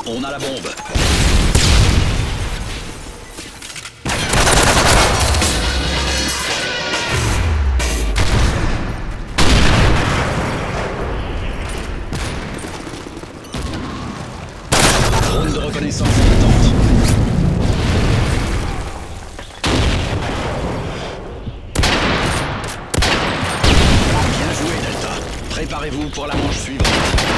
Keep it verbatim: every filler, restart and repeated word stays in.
On a la bombe. Drone de reconnaissance en attente. Bien joué, Delta. Préparez-vous pour la manche suivante.